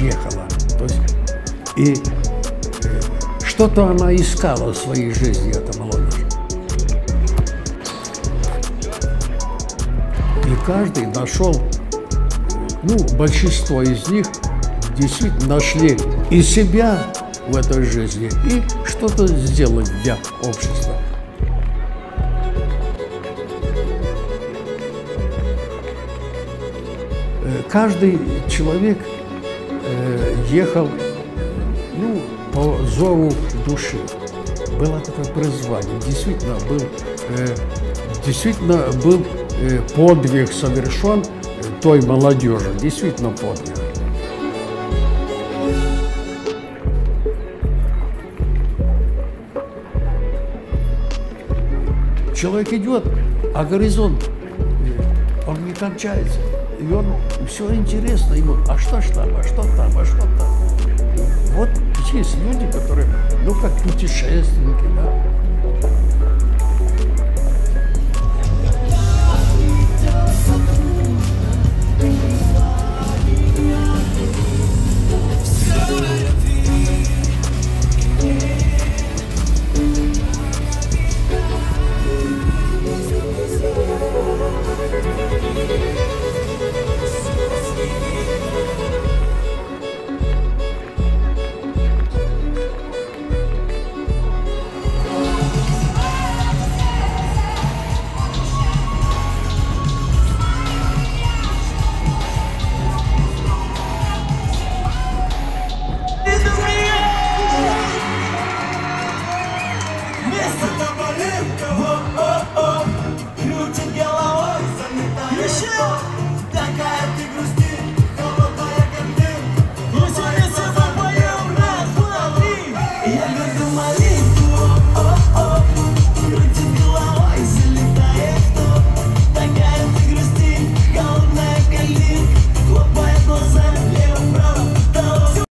ехала. То есть, и что-то она искала в своей жизни, эта молодежь. И каждый нашел, ну, большинство из них действительно нашли и себя в этой жизни, и что-то сделать для общества. Каждый человек ехал, ну, по зову души. Было такое призвание. Действительно был подвиг совершен той молодежи. Действительно подвиг. Человек идет, а горизонт, он не кончается. И он все интересно ему, а что ж там, а что там, а что там. Вот есть люди, которые, ну, как путешественники, да.